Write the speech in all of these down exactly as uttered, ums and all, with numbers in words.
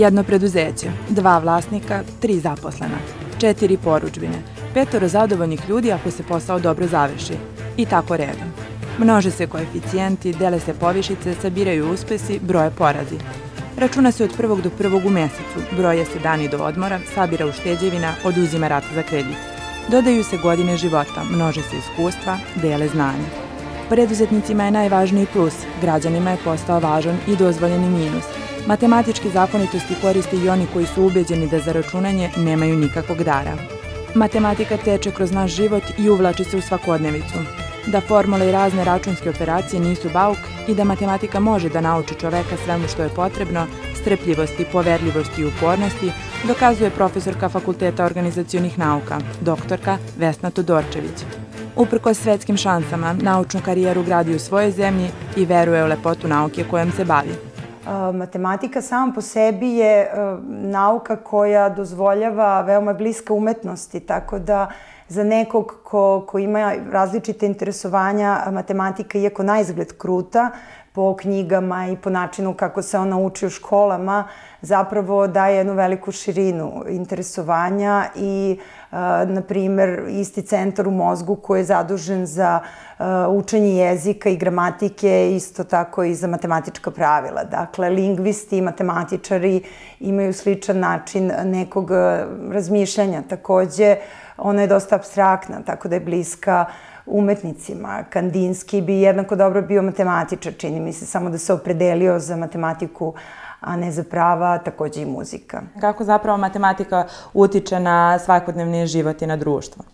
Jedno preduzeće, dva vlasnika, tri zaposlena, četiri porudžbine, petoro zadovoljnih ljudi ako se posao dobro završi. I tako redom. Množe se koeficijenti, dele se povišice, sabiraju uspesi, broje porazi. Računa se od prvog do prvog u mesecu, broje se dani do odmora, sabira ušteđevina, oduzima rata za kredit. Dodaju se godine života, množe se iskustva, dele znanje. Preduzetnicima je najvažniji plus, građanima je postao važan i dozvoljeni minus. Matematički zakonitosti koriste i oni koji su ubeđeni da za računanje nemaju nikakvog dara. Matematika teče kroz naš život i uvlači se u svakodnevicu. Da formule i razne računske operacije nisu bauk i da matematika može da nauči čoveka svemu što je potrebno, strpljivosti, poverljivosti i upornosti, dokazuje profesorka Fakulteta organizacionih nauka, doktorka Vesna Todorčević. Uprkos svetskim šansama, naučnu karijeru gradi u svojoj zemlji i veruje u lepotu nauke kojom se bavi. Matematika sama po sebi je nauka koja dozvoljava veoma bliska umetnosti, tako da za nekog ko, ko ima različite interesovanja, matematika, iako na izgled kruta, po knjigama i po načinu kako se ona uči u školama, zapravo daje jednu veliku širinu interesovanja i, na primer, isti centar u mozgu koji je zadužen za učenje jezika i gramatike, isto tako i za matematička pravila. Dakle, lingvisti i matematičari imaju sličan način nekog razmišljanja. Takođe, ona je dosta apstraktna, tako da je bliska umetnicima. Kandinski bi jednako dobro bio matematičar, čini mi se, samo da se opredelio za matematiku, a ne za prava, takođe i muzika. Kako zapravo matematika utiče na svakodnevni život i na društvo?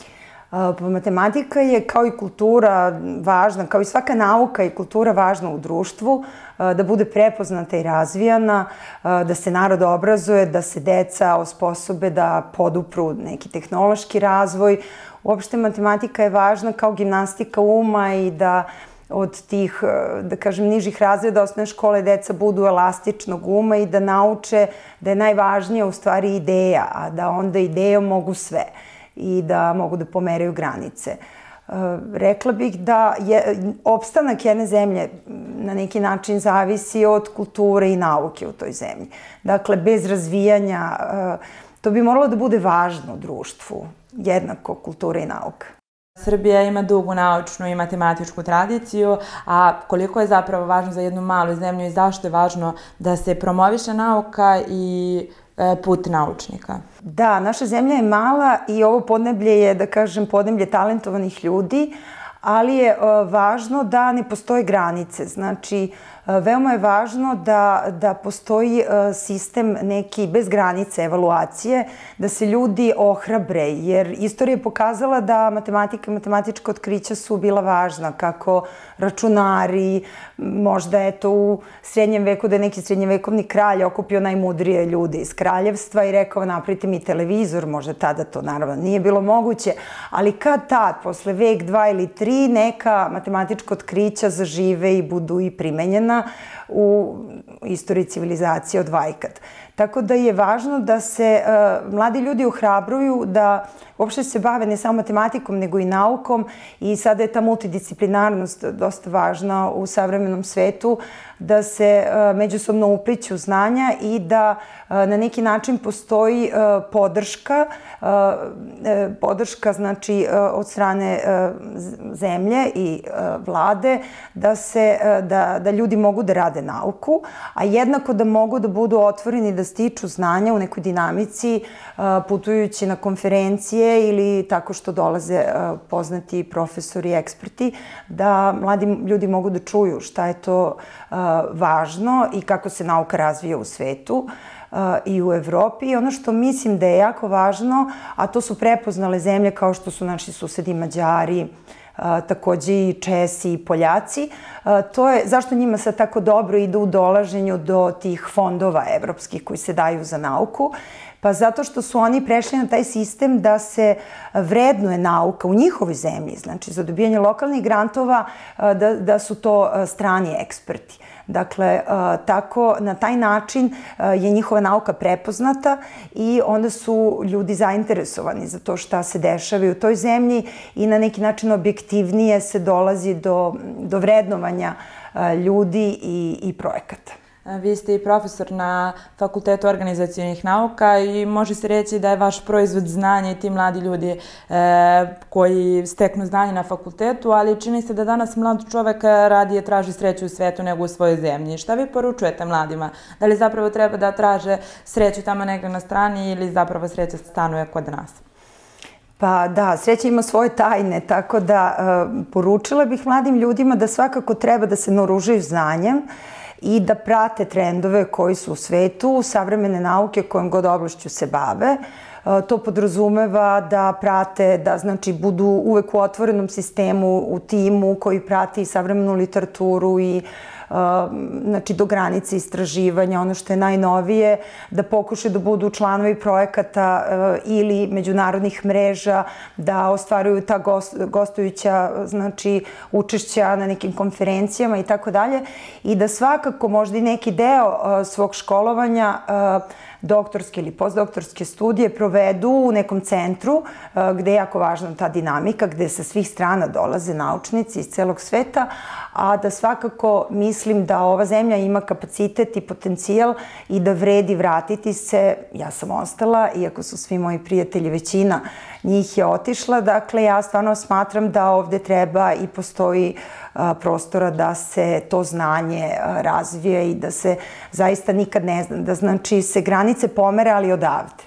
Matematika je, kao i kultura, važna, kao i svaka nauka i kultura važna u društvu, da bude prepoznata i razvijana, da se narod obrazuje, da se deca osposobe da podupru neki tehnološki razvoj. Uopšte matematika je važna kao gimnastika uma i da od tih, da kažem, nižih razreda osnovne škole deca budu elastičnog uma i da nauče da je najvažnija u stvari ideja, a da onda idejom mogu sve i da mogu da pomeraju granice. Rekla bih da je opstanak jedne zemlje na neki način zavisi od kulture i nauke u toj zemlji. Dakle, bez razvijanja, to bi moralo da bude važno u društvu, jednako kultura i nauka. Srbija ima dugu naučnu i matematičku tradiciju, a koliko je zapravo važno za jednu malu zemlju i zašto je važno da se promoviše nauka i put naučnika? Da, naša zemlja je mala i ovo podneblje je, da kažem, podneblje talentovanih ljudi, ali je važno da ne postoje granice. Znači, veoma je važno da, da postoji sistem neki bez granice evaluacije, da se ljudi ohrabre, jer istorija je pokazala da matematika i matematička otkrića su bila važna, kako računari, možda eto u srednjem veku da je neki srednjevekovni kralj okupio najmudrije ljude iz kraljevstva i rekao napravite mi televizor, možda tada to naravno nije bilo moguće, ali kad tad, posle vek, dva ili tri, neka matematička otkrića zažive i budu i primenjena u istoriji civilizacije od vajkad. Tako da je važno da se mladi ljudi ohrabruju da uopšte se bave ne samo matematikom, nego i naukom i sada je ta multidisciplinarnost dosta važna u savremenom svetu, da se međusobno upliću znanja i da na neki način postoji podrška, podrška znači od strane zemlje i vlade da se, da, da ljudi mogu da rade nauku, a jednako da mogu da budu otvoreni da stiču znanja u nekoj dinamici putujući na konferencije ili tako što dolaze poznati profesori i eksperti, da mladi ljudi mogu da čuju šta je to važno i kako se nauka razvija u svetu i u Evropi. I ono što mislim da je jako važno, a to su prepoznale zemlje kao što su naši susedi Mađari, takođe i Česi i Poljaci, to je zašto njima sad tako dobro ide u dolaženju do tih fondova evropskih koji se daju za nauku. Pa zato što su oni prešli na taj sistem da se vrednuje nauka u njihovoj zemlji, znači za dobijanje lokalnih grantova da, da su to strani eksperti. Dakle, tako, na taj način je njihova nauka prepoznata i onda su ljudi zainteresovani za to šta se dešava u toj zemlji i na neki način objektivnije se dolazi do, do vrednovanja ljudi i, i projekata. Vi ste i profesor na Fakultetu organizacionih nauka i može se reći da je vaš proizvod znanja i ti mladi ljudi koji steknu znanje na fakultetu, ali čini se da danas mlad čovek radije traži sreću u svetu nego u svojoj zemlji. Šta vi poručujete mladima? Da li zapravo treba da traže sreću tamo negdje na strani ili zapravo sreća stanuje kod nas? Pa da, sreća ima svoje tajne, tako da poručila bih mladim ljudima da svakako treba da se naoružaju znanjem i da prate trendove koji su u svetu, savremene nauke kojom god oblašću se bave. To podrazumeva da prate, da znači budu uvek u otvorenom sistemu, u timu koji prati savremenu literaturu i znači do granice istraživanja, ono što je najnovije, da pokušaju da budu članovi projekata ili međunarodnih mreža, da ostvaruju ta gostujuća znači učešća na nekim konferencijama i tako dalje i da svakako možda i neki deo svog školovanja doktorske ili postdoktorske studije provedu u nekom centru gde je jako važna ta dinamika, gde sa svih strana dolaze naučnici iz celog sveta, a da svakako mislim da ova zemlja ima kapacitet i potencijal i da vredi vratiti se. Ja sam ostala, iako su svi moji prijatelji, većina njih je otišla. Dakle, ja stvarno smatram da ovde treba i postoji prostora da se to znanje razvije i da se zaista nikad ne zna, da znači se granice pomere, ali odavde.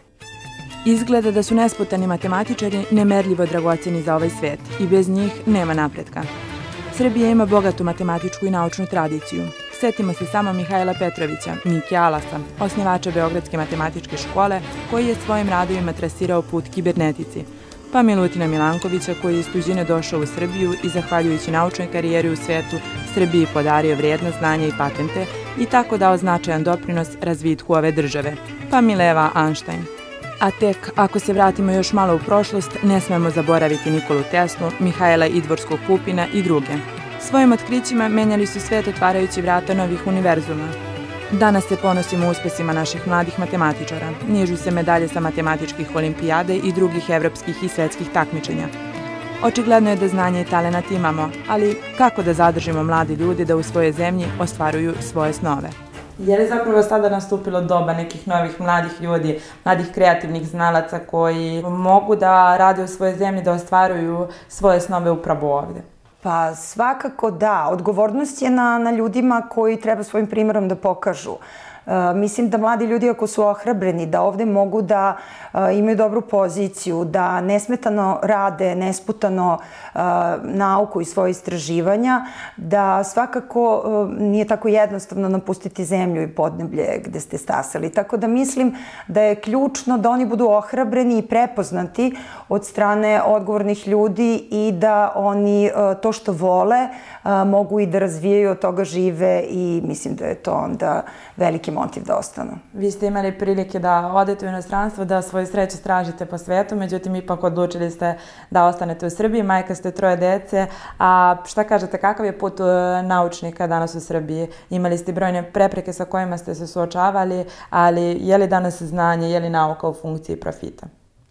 Izgleda da su nesputani matematičari nemerljivo dragoceni za ovaj svet i bez njih nema napretka. Srbija ima bogatu matematičku i naučnu tradiciju. Setimo se samo Mihajla Petrovića, Mike Alasa, osnivača Beogradske matematičke škole, koji je svojim radovima trasirao put kibernetici, pa Milutina Milankovića koji je iz tuđine došao u Srbiju i zahvaljujući naučnoj karijeri u svetu Srbiji podario vrijedna znanja i patente i tako dao značajan doprinos razvitku ove države, pa Mileva Einstein. A tek, ako se vratimo još malo u prošlost, ne smemo zaboraviti Nikolu Teslu, Mihajla Idvorskog Pupina i druge. Svojim otkrićima menjali su svet otvarajući vrata novih univerzuma. Danas se ponosimo uspesima naših mladih matematičara, nižu se medalje sa matematičkih olimpijade i drugih evropskih i svetskih takmičenja. Očigledno je da znanje i talenat imamo, ali kako da zadržimo mladi ljudi da u svojoj zemlji ostvaruju svoje snove? Je li zapravo sada nastupilo doba nekih novih mladih ljudi, mladih kreativnih znalaca koji mogu da rade u svojoj zemlji, da ostvaruju svoje snove upravo ovde? Pa svakako da. Odgovornost je na, na ljudima koji treba svojim primjerom da pokažu. Mislim da mladi ljudi ako su ohrabreni, da ovde mogu da imaju dobru poziciju, da nesmetano rade, nesputano nauku i svoje istraživanja, da svakako nije tako jednostavno napustiti zemlju i podneblje gde ste stasali. Tako da mislim da je ključno da oni budu ohrabreni i prepoznati od strane odgovornih ljudi i da oni to što vole mogu i da razvijaju, od toga žive i mislim da je to onda veliki motiv da ostanu. Vi ste imali prilike da odete u inostranstvo, da svoju sreću tražite po svetu, međutim ipak odlučili ste da ostanete u Srbiji, majka ste troje dece, a šta kažete, kakav je put naučnika danas u Srbiji? Imali ste brojne prepreke sa kojima ste se suočavali, ali je li danas znanje, je li nauka u funkciji profita?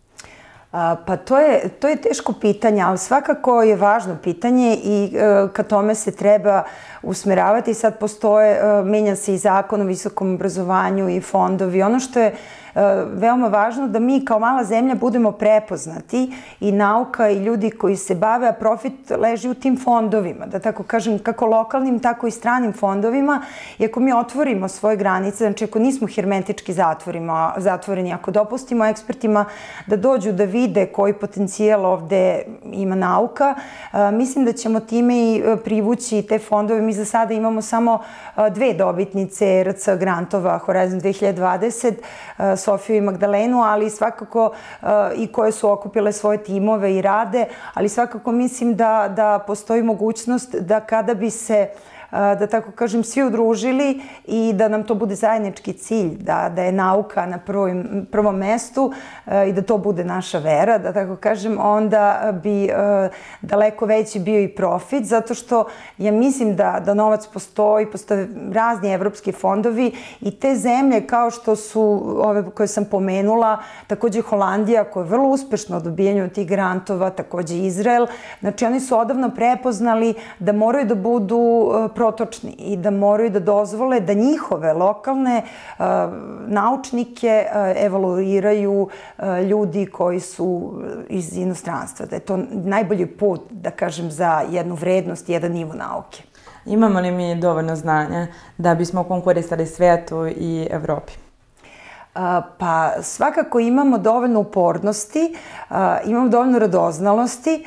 Pa to je, to je teško pitanje, ali svakako je važno pitanje i ka tome se treba usmeravati. Sad postoje, menja se i zakon o visokom obrazovanju i fondovi. Ono što je veoma važno da mi kao mala zemlja budemo prepoznati i nauka i ljudi koji se bave, a profit leži u tim fondovima, da tako kažem, kako lokalnim, tako i stranim fondovima. I ako mi otvorimo svoje granice, znači ako nismo hermetički zatvoreni, ako dopustimo ekspertima da dođu da vide koji potencijal ovde ima nauka, mislim da ćemo time i privući te fondove. Mi za sada imamo samo dve dobitnice E R C grantova Horizon dve hiljade dvadeset, Sofiju i Magdalenu, ali svakako i koje su okupile svoje timove i rade, ali svakako mislim da, da postoji mogućnost da kada bi se da tako kažem, svi udružili i da nam to bude zajednički cilj, da, da je nauka na prvim, prvom mestu i da to bude naša vera, da tako kažem, onda bi daleko veći bio i profit, zato što ja mislim da, da novac postoji, postoje razni evropski fondovi i te zemlje kao što su ove koje sam pomenula, takođe Holandija koja je vrlo uspešna u dobijanju tih grantova, takođe Izrael, znači oni su odavno prepoznali da moraju da budu protočni i da moraju da dozvole da njihove lokalne naučnike evaluiraju ljudi koji su iz inostranstva. Da je to najbolji put, da kažem, za jednu vrednost i jedan nivo nauke. Imamo li mi dovoljno znanja da bismo konkurisali svetu i Evropi? Pa svakako imamo dovoljno upornosti, imamo dovoljno radoznalosti.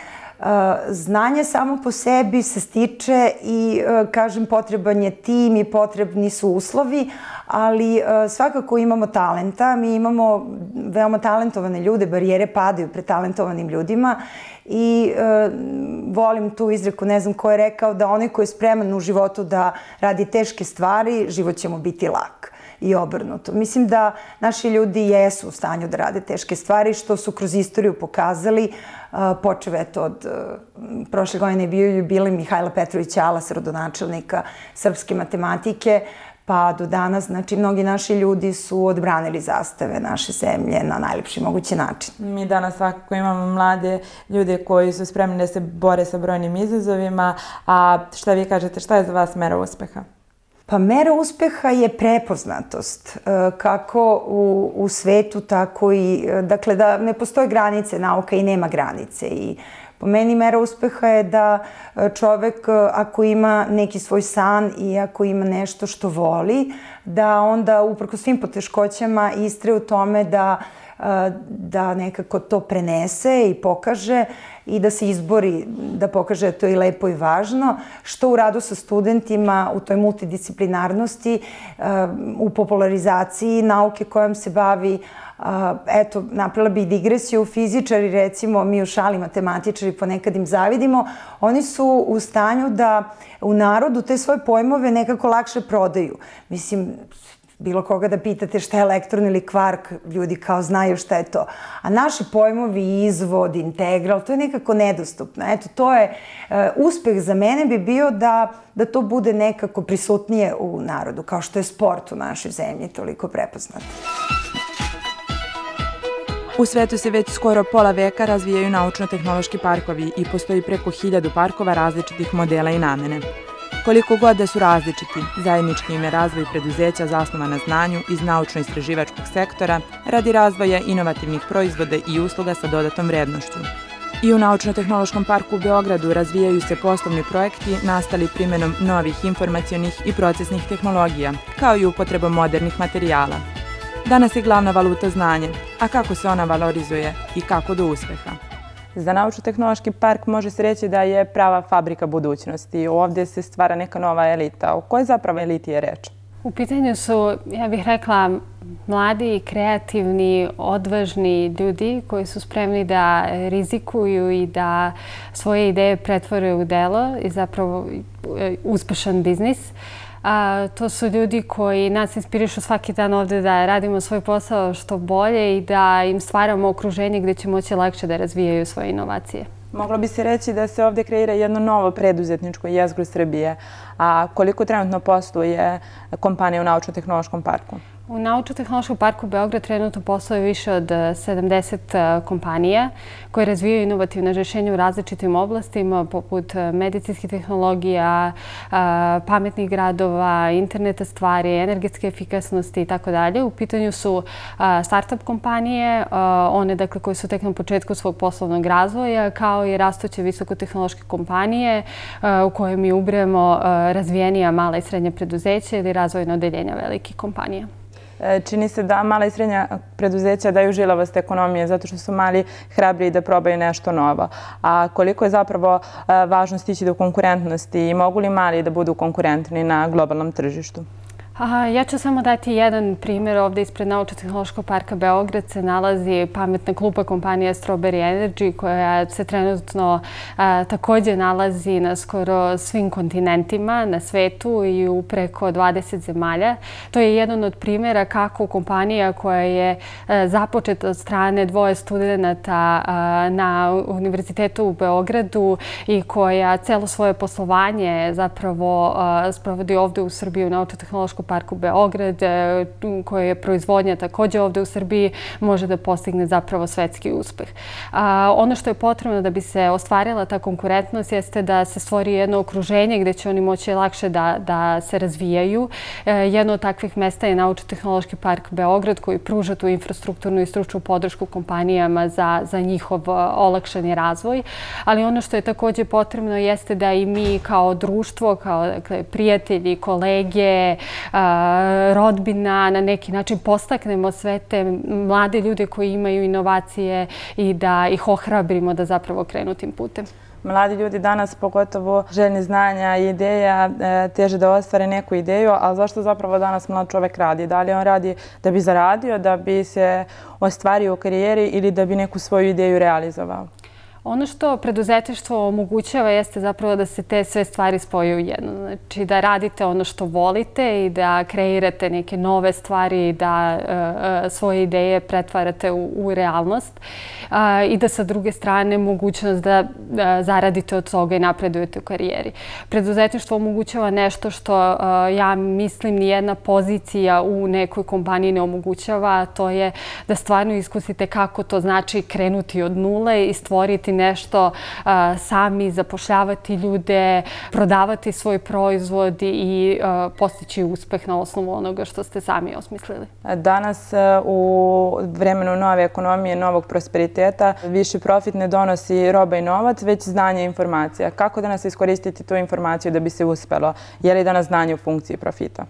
Znanje samo po sebi se stiče i, kažem, potreban je tim i potrebni su uslovi, ali svakako imamo talenta. Mi imamo veoma talentovane ljude, barijere padaju pred talentovanim ljudima i volim tu izreku, ne znam ko je rekao, da onaj ko je spreman u životu da radi teške stvari, život će mu biti lak. I obrnuto. Mislim da naši ljudi jesu u stanju da rade teške stvari, što su kroz istoriju pokazali. Počeo eto od prošle godine je bio jubilej Mihajla Petrovića Alasa, rodonačelnika srpske matematike, pa do danas, znači, mnogi naši ljudi su odbranili zastave naše zemlje na najlepši mogući način. Mi danas svakako imamo mlade ljude koji su spremni da se bore sa brojnim izazovima, a šta vi kažete, šta je za vas mera uspeha? Pa mera uspeha je prepoznatost, kako u svetu, tako i, dakle, da ne postoje granice, nauka i nema granice. I po meni mera uspeha je da čovek, ako ima neki svoj san i ako ima nešto što voli, da onda, uprko svim poteškoćama, istraje u tome da da nekako to prenese i pokaže i da se izbori, da pokaže da to je lepo i važno, što u radu sa studentima, u toj multidisciplinarnosti, u popularizaciji nauke kojom se bavi. Eto, napravila bih digresiju, fizičari, recimo, mi u šali matematičari ponekad im zavidimo, oni su u stanju da u narodu te svoje pojmove nekako lakše prodaju. Mislim, bilo koga da pitate šta je elektron ili kvark, ljudi kao znaju šta je to. A naši pojmovi, izvod, integral, to je nekako nedostupno. Eto, to je, uspeh za mene bi bio da to bude nekako prisutnije u narodu, kao što je sport u našoj zemlji toliko prepoznat. U svetu se već skoro pola veka razvijaju naučno-tehnološki parkovi i postoji preko hiljadu parkova različitih modela i namene. Koliko god da su različiti, zajednički im je razvoj preduzeća zasnovan na znanju iz naučno-istraživačkog sektora radi razvoja inovativnih proizvoda i usluga sa dodatom vrednošću. I u Naučno-tehnološkom parku u Beogradu razvijaju se poslovni projekti nastali primjenom novih informacionih i procesnih tehnologija, kao i upotrebom modernih materijala. Danas je glavna valuta znanje, a kako se ona valorizuje i kako do uspeha? Za Naučno-tehnološki park može se reći da je prava fabrika budućnosti. Ovdje se stvara neka nova elita. O kojoj zapravo eliti je reč? U pitanju su, ja bih rekla, mladi, kreativni, odvažni ljudi koji su spremni da rizikuju i da svoje ideje pretvore u delo i zapravo uspešan biznis. To su ljudi koji nas inspirišu svaki dan ovdje da radimo svoj posao što bolje i da im stvaramo okruženje gdje će moći lakše da razvijaju svoje inovacije. Moglo bi se reći da se ovdje kreira jedno novo preduzetničko jezgro Srbije. A koliko trenutno posluje kompanija u Naučno-tehnološkom parku? U Naučno-tehnološkom parku Beograd trenutno posluje više od sedamdeset kompanija koje razvijaju inovativne rješenja u različitim oblastima poput medicinskih tehnologija, pametnih gradova, interneta stvari, energetske efikasnosti i tako dalje. U pitanju su start-up kompanije, one dakle koje su tek na početku svog poslovnog razvoja, kao i rastuće visokotehnološke kompanije u koje mi ubremo razvijenija mala i srednja preduzeća ili razvojna odeljenja velikih kompanija. Čini se da mala i srednja preduzeća daju žilavost ekonomije zato što su mali hrabri da probaju nešto novo. A koliko je zapravo važno stići do konkurentnosti i mogu li mali da budu konkurentni na globalnom tržištu? Ja ću samo dati jedan primjer. Ovdje ispred Naučno-tehnološkog parka Beograd se nalazi pametna klupa kompanija Strawberry Energy koja se trenutno također nalazi na skoro svim kontinentima na svetu i u preko dvadeset zemalja. To je jedan od primjera kako kompanija koja je započeta od strane dvoje studenta na Univerzitetu u Beogradu i koja celo svoje poslovanje zapravo sprovodi ovdje u Srbiji u Naučno-tehnološkom parku Beograd, koja je proizvodnja takođe ovde u Srbiji, može da postigne zapravo svetski uspeh. Ono što je potrebno da bi se ostvarila ta konkurentnost jeste da se stvori jedno okruženje gde će oni moći lakše da se razvijaju. Jedno od takvih mesta je Naučno-tehnološki park Beograd, koji pruža tu infrastrukturnu i stručnu podršku kompanijama za njihov olakšani razvoj. Ali ono što je takođe potrebno jeste da i mi kao društvo, kao prijatelji, kolege, rodbina, na neki način postaknemo sve te mlade ljude koji imaju inovacije i da ih ohrabrimo da zapravo krenu tim putem. Mladi ljudi danas, pogotovo željni znanja i ideja, teže da ostvare neku ideju, ali zašto zapravo danas mlad čovek radi? Da li on radi da bi zaradio, da bi se ostvario u karijeri ili da bi neku svoju ideju realizovao? Ono što preduzetništvo omogućava jeste zapravo da se te sve stvari spoje u jedno. Znači da radite ono što volite i da kreirate neke nove stvari i da svoje ideje pretvarate u realnost i da sa druge strane mogućnost da zaradite od toga i napredujete u karijeri. Preduzetništvo omogućava nešto što ja mislim nijedna pozicija u nekoj kompaniji ne omogućava, a to je da stvarno iskusite kako to znači krenuti od nule i stvoriti nešto sami, zapošljavati ljude, prodavati svoj proizvod i postići uspeh na osnovu onoga što ste sami osmislili. Danas u vremenu nove ekonomije, novog prosperiteta, viši profit ne donosi roba i novac, već znanje i informacija. Kako danas iskoristiti tu informaciju da bi se uspelo? Je li danas znanje u funkciji profita?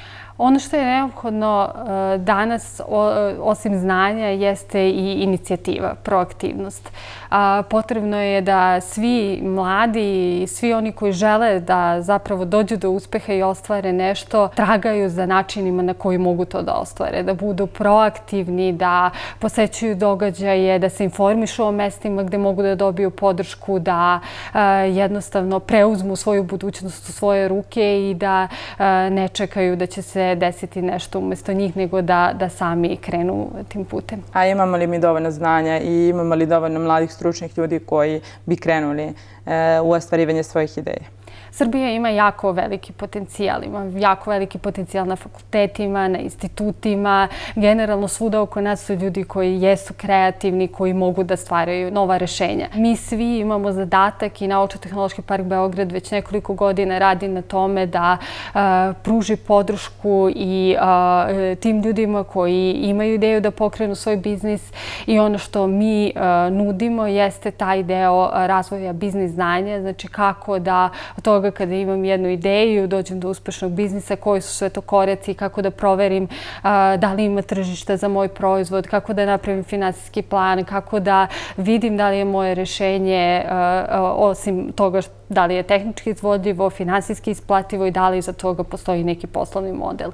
Ono što je neophodno danas, osim znanja, jeste i inicijativa, proaktivnost. Potrebno je da svi mladi i svi oni koji žele da zapravo dođu do uspeha i ostvare nešto, tragaju za načinima na koji mogu to da ostvare. Da budu proaktivni, da posećuju događaje, da se informišu o mestima gde mogu da dobiju podršku, da jednostavno preuzmu svoju budućnost u svoje ruke i da ne čekaju da će se desiti nešto umesto njih, nego da sami krenu tim putem. A imamo li mi dovoljno znanja i imamo li dovoljno mladih stručnih ljudi koji bi krenuli u ostvarivanje svojih ideja? Srbija ima jako veliki potencijal, ima jako veliki potencijal na fakultetima, na institutima. Generalno svuda oko nas su ljudi koji jesu kreativni, koji mogu da stvaraju nova rešenja. Mi svi imamo zadatak i Naučno-tehnološki park Beograd već nekoliko godina radi na tome da pruži podršku i tim ljudima koji imaju ideju da pokrenu svoj biznis i ono što mi nudimo jeste taj deo razvoja biznis znanja, znači kako da od toga kada imam jednu ideju, dođem do uspešnog biznisa, koji su sve to koraci, kako da proverim da li ima tržišta za moj proizvod, kako da napravim finansijski plan, kako da vidim da li je moje rešenje, osim toga da li je tehnički izvodljivo, finansijski isplativo i da li za toga postoji neki poslovni model.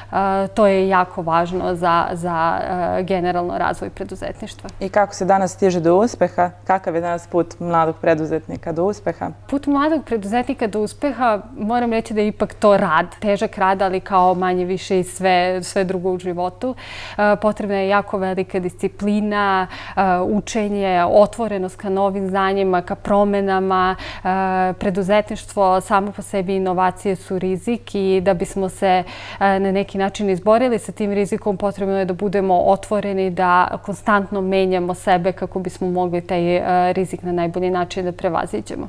To je jako važno za generalno razvoj preduzetništva. I kako se danas stiže do uspeha? Kakav je danas put mladog preduzetnika do uspeha? Put mladog preduzetnika do uspeha, moram reći da je ipak to rad. Težak rad, ali kao manje više i sve drugo u životu. Potrebna je jako velika disciplina, učenje, otvorenost ka novim znanjima, ka promenama. Preduzetništvo samo po sebi inovacije su rizik i da bismo se na neki način izborili sa tim rizikom potrebno je da budemo otvoreni, da konstantno menjamo sebe kako bismo mogli taj rizik na najbolji način da prevaziđemo.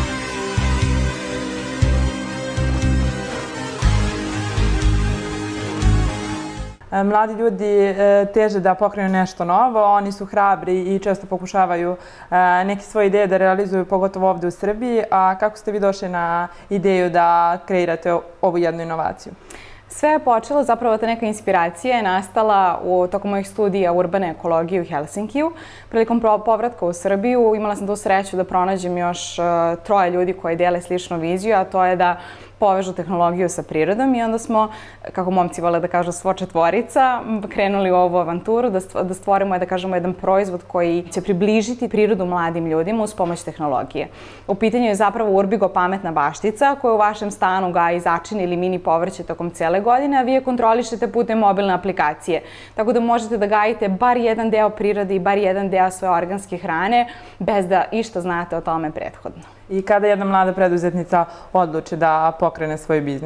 Mladi ljudi teže da pokrenu nešto novo, oni su hrabri i često pokušavaju neke svoje ideje da realizuju, pogotovo ovde u Srbiji. A kako ste vi došli na ideju da kreirate ovu jednu inovaciju? Sve je počelo, zapravo ta neka inspiracija je nastala tokom mojih studija urbane ekologije u Helsinkiju. Prilikom povratka u Srbiju imala sam tu sreću da pronađem još troje ljudi koji dele sličnu viziju, a to je da povežu tehnologiju sa prirodom i onda smo, kako momci vole da kažu, svo četvorica, krenuli u ovu avanturu da stvorimo, da kažemo, jedan proizvod koji će približiti prirodu mladim ljudima uz pomoć tehnologije. U pitanju je zapravo Urbigo pametna baštica koja u vašem stanu gaji začin ili mini povrće tokom cele godine, a vi je kontrolišete putem mobilne aplikacije. Tako da možete da gajite bar jedan deo prirode i bar jedan deo svoje organske hrane bez da išta znate o tome prethodno. I kada jedna mlada preduzetnica odluči da pokrene svoj biznis?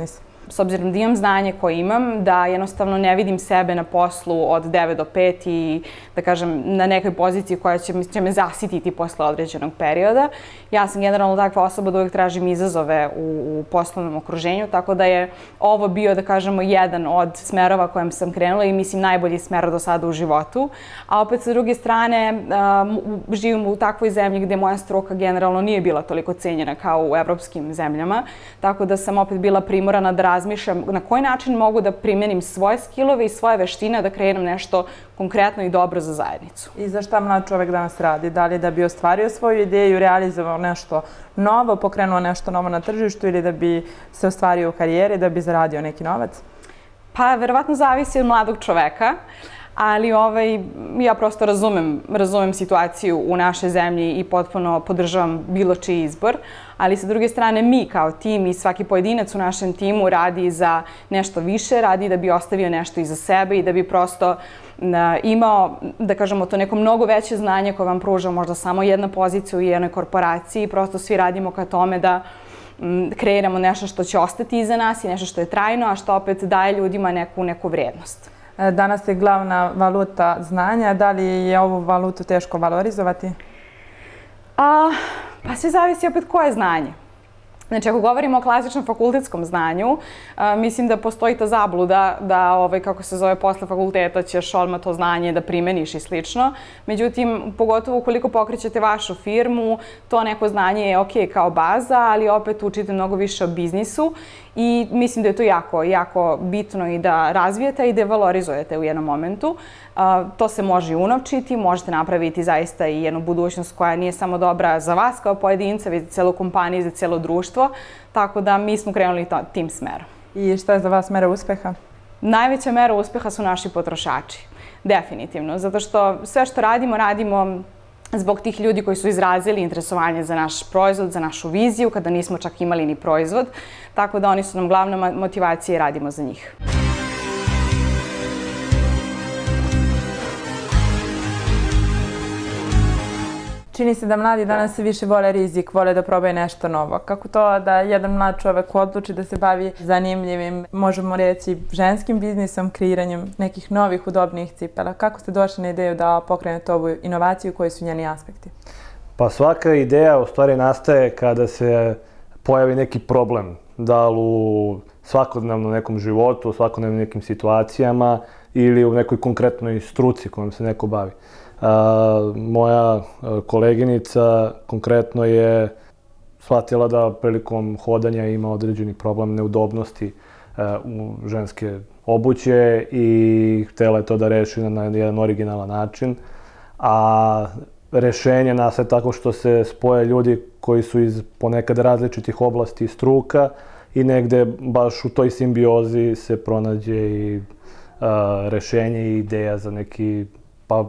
s obzirom da imam znanje koje imam, da jednostavno ne vidim sebe na poslu od devet do pet i, da kažem, na nekoj poziciji koja će, će me zasititi posle određenog perioda. Ja sam generalno takva osoba da uvijek tražim izazove u, u poslovnom okruženju, tako da je ovo bio, da kažemo, jedan od smerova kojem sam krenula i mislim najbolji smer do sada u životu. A opet sa druge strane, um, živim u takvoj zemlji gde moja struka generalno nije bila toliko cenjena kao u evropskim zemljama, tako da sam opet bila primorana da razmišljam na koji način mogu da primenim svoje skillove i svoje veštine da kreiram nešto konkretno i dobro za zajednicu. I za šta mlad čovek danas radi? Da li da bi ostvario svoju ideju, realizovao nešto novo, pokrenuo nešto novo na tržištu ili da bi se ostvario u karijeri, da bi zaradio neki novac? Pa, verovatno zavisi od mladog čoveka, ali ovaj, ja prosto razumem, razumem situaciju u našoj zemlji i potpuno podržavam bilo čiji izbor, ali sa druge strane mi kao tim i svaki pojedinac u našem timu radi za nešto više, radi da bi ostavio nešto iza sebe i da bi prosto imao, da kažemo, to neko mnogo veće znanje koje vam pruža možda samo jedna pozicija u jednoj korporaciji. Prosto svi radimo ka tome da kreiramo nešto što će ostati iza nas i nešto što je trajno, a što opet daje ljudima neku, neku vrednost. Danas je glavna valuta znanja. Da li je ovu valutu teško valorizovati? A, pa sve zavisi opet koje znanje. Znači, ako govorimo o klasičnom fakultetskom znanju, a, mislim da postoji ta zabluda da, ovaj, kako se zove, posle fakulteta ćeš odmah to znanje da primeniš i slično. Međutim, pogotovo ukoliko pokrećete vašu firmu, to neko znanje je ok kao baza, ali opet učite mnogo više o biznisu i mislim da je to jako, jako bitno i da razvijete i da valorizujete u jednom momentu. A, to se može i unovčiti, možete napraviti zaista i jednu budućnost koja nije samo dobra za vas kao pojedinca, već za celu kompaniju i za celo društvo. Tako da mi smo krenuli tim smerom. I šta je za vas mera uspeha? Najveća mera uspeha su naši potrošači. Definitivno. Zato što sve što radimo, radimo zbog tih ljudi koji su izrazili interesovanje za naš proizvod, za našu viziju, kada nismo čak imali ni proizvod. Tako da oni su nam glavna motivacija i radimo za njih. Čini se da mladi danas više vole rizik, vole da probaju nešto novo. Kako to da jedan mlad čovek odluči da se bavi zanimljivim, možemo reći, ženskim biznisom, kreiranjem nekih novih, udobnijih cipela? Kako ste došli na ideju da pokrenete ovu inovaciju, koji su njeni aspekti? Pa svaka ideja u stvari nastaje kada se pojavi neki problem. Da li u svakodnevnom nekom životu, u svakodnevnim nekim situacijama ili u nekoj konkretnoj struci kojom se neko bavi. Uh, moja uh, koleginica konkretno je shvatila da prilikom hodanja ima određeni problem neudobnosti uh, u ženske obuće i htjela je to da reši na jedan originalan način. A rešenje nastaje tako što se spoje ljudi koji su iz ponekad različitih oblasti i struka i negde baš u toj simbiozi se pronađe i uh, rešenje i ideja za neki pa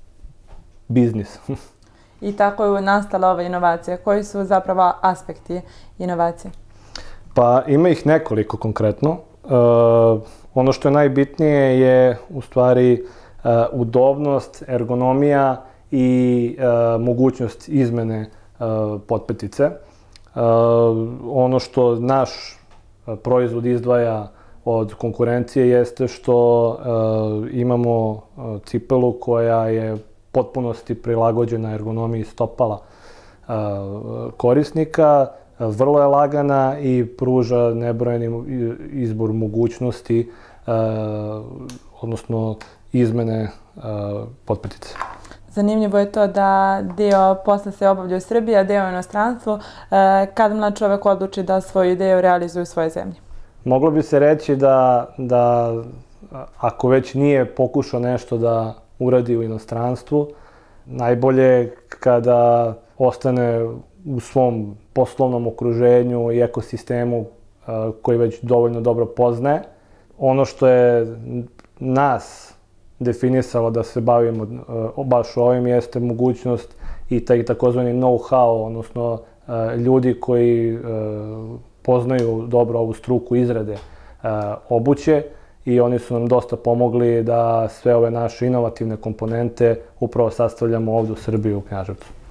biznis. I tako je nastala ova inovacija. Koji su zapravo aspekti inovacije? Pa ima ih nekoliko konkretno. Uh, ono što je najbitnije je u stvari uh, udobnost, ergonomija i uh, mogućnost izmene uh, potpetice. Uh, ono što naš uh, proizvod izdvaja od konkurencije jeste što uh, imamo uh, cipelu koja je potpunosti prilagođena ergonomiji stopala uh, korisnika, vrlo je lagana i pruža nebrojeni izbor mogućnosti, uh, odnosno izmene uh, potpetice. Zanimljivo je to da dio posla se obavlja u Srbiji, a deo u inostranstvu. Uh, kad mlad čovek odluči da svoju ideju realizuje u svojoj zemlji? Moglo bi se reći da, da ako već nije pokušao nešto da uradi u inostranstvu, najbolje kada ostane u svom poslovnom okruženju i ekosistemu koji već dovoljno dobro poznaje. Ono što je nas definisalo da se bavimo baš ovim jeste mogućnost i taj takozvani know-how, odnosno ljudi koji poznaju dobro ovu struku izrade obuće i oni su nam dosta pomogli da sve ove naše inovativne komponente upravo sastavljamo ovdje u Srbiji, u Knjaževcu.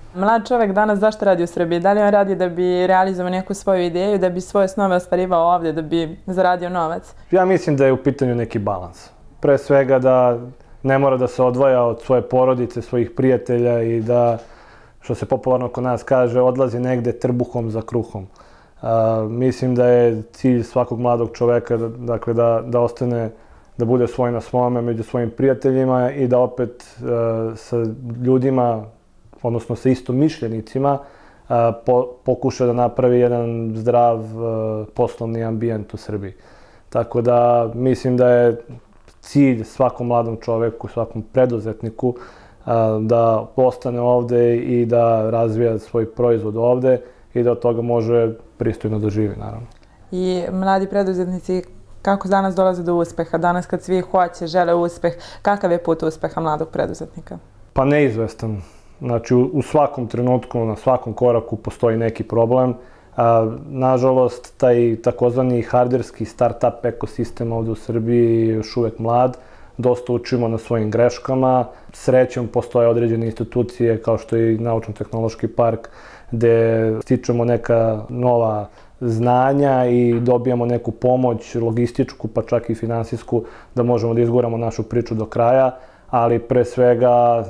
Mlad čovek danas zašto radi u Srbiji? Da li on radi da bi realizovao neku svoju ideju, da bi svoje snove ostvarivao ovdje, da bi zaradio novac? Ja mislim da je u pitanju neki balans. Pre svega da ne mora da se odvaja od svoje porodice, svojih prijatelja i da, što se popularno kod nas kaže, odlazi negde trbuhom za kruhom. Uh, mislim da je cilj svakog mladog čoveka da, dakle, da, da ostane, da bude svoj na svome među svojim prijateljima i da opet uh, sa ljudima, odnosno sa istomišljenicima, uh, po, pokuša da napravi jedan zdrav uh, poslovni ambijent u Srbiji. Tako da mislim da je cilj svakom mladom čoveku, svakom preduzetniku uh, da ostane ovde i da razvija svoj proizvod ovde i da od toga može pristojno da živi, naravno. I mladi preduzetnici, kako danas dolaze do uspeha? Danas kad svi hoće, žele uspeh, kakav je put uspeha mladog preduzetnika? Pa neizvestan. Znači, u, u svakom trenutku, na svakom koraku postoji neki problem. A, nažalost, taj takozvani harderski start-up ekosistem ovde u Srbiji je još uvek mlad. Dosta učimo na svojim greškama. Srećom, postoje određene institucije kao što je i Naučno-tehnološki park, gde stičemo neka nova znanja i dobijamo neku pomoć logističku, pa čak i finansijsku, da možemo da izguramo našu priču do kraja, ali pre svega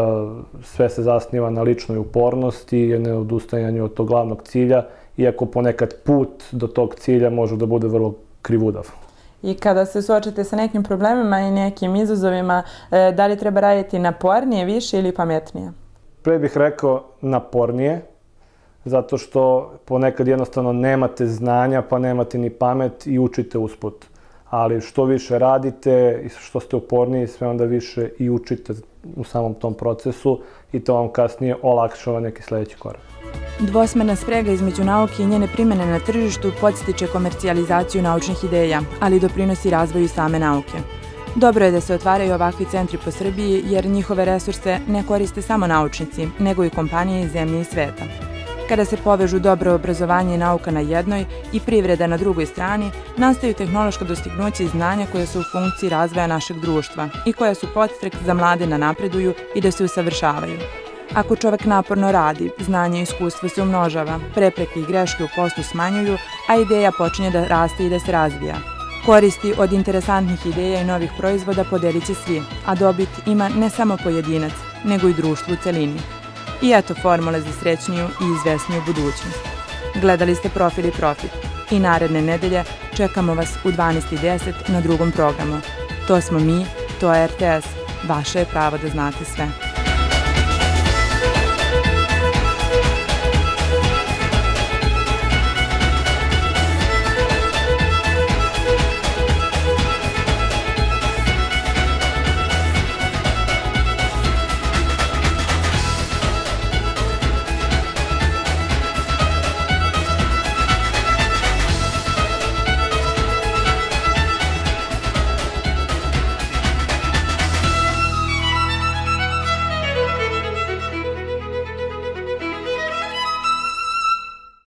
sve se zasniva na ličnoj upornosti i neodustajanju od tog glavnog cilja, iako ponekad put do tog cilja može da bude vrlo krivudav. I kada se suočite sa nekim problemima i nekim izazovima, da li treba raditi napornije, više ili pametnije? Pre bih rekao napornije, zato što ponekad jednostavno nemate znanja, pa nemate ni pamet i učite usput. Ali što više radite i što ste uporniji, sve onda više i učite u samom tom procesu i to vam kasnije olakšava neki sledeći korak. Dvosmerna sprega između nauke i njene primjene na tržištu podstiče komercijalizaciju naučnih ideja, ali doprinosi razvoju same nauke. Dobro je da se otvaraju ovakvi centri po Srbiji, jer njihove resurse ne koriste samo naučnici, nego i kompanije iz zemlje i sveta. Kada se povežu dobro obrazovanje i nauka na jednoj i privreda na drugoj strani, nastaju tehnološka dostignuća i znanja koja su u funkciji razvoja našeg društva i koja su podstrek za mlade da napreduju i da se usavršavaju. Ako čovek naporno radi, znanje i iskustvo se umnožava, prepreke i greške u poslu smanjuju, a ideja počinje da raste i da se razvija. Koristi od interesantnih ideja i novih proizvoda podelit će svi, a dobit ima ne samo pojedinac, nego i društvo u celini. I eto formule za srećniju i izvesniju budućnost. Gledali ste Profil i Profit i naredne nedelje čekamo vas u dvanaest i deset na drugom programu. To smo mi, to je R T S. Vaše je pravo da znate sve.